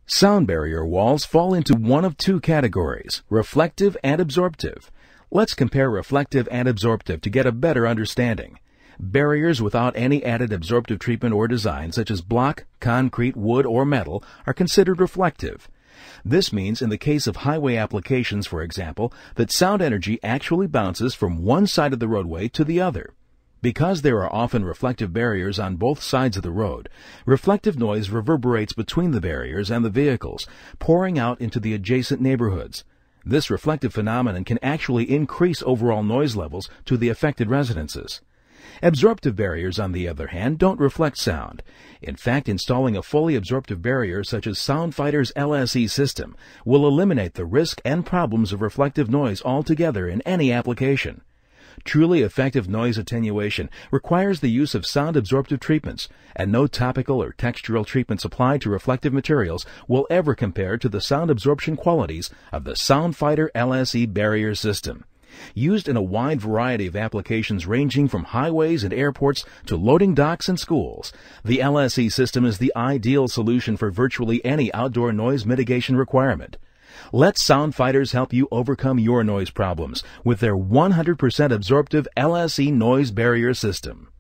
Sound barrier walls fall into one of two categories, reflective and absorptive. Let's compare reflective and absorptive to get a better understanding. Barriers without any added absorptive treatment or design, such as block, concrete, wood, or metal, are considered reflective. This means in the case of highway applications, for example, that sound energy actually bounces from one side of the roadway to the other. Because there are often reflective barriers on both sides of the road, reflective noise reverberates between the barriers and the vehicles, pouring out into the adjacent neighborhoods. This reflective phenomenon can actually increase overall noise levels to the affected residences. Absorptive barriers, on the other hand, don't reflect sound. In fact, installing a fully absorptive barrier such as SoundFighter's LSE system will eliminate the risk and problems of reflective noise altogether in any application. Truly effective noise attenuation requires the use of sound absorptive treatments, and no topical or textural treatments applied to reflective materials will ever compare to the sound absorption qualities of the SoundFighter LSE barrier system. Used in a wide variety of applications ranging from highways and airports to loading docks and schools, the LSE system is the ideal solution for virtually any outdoor noise mitigation requirement. Let SoundFighters help you overcome your noise problems with their 100% absorptive LSE noise barrier system.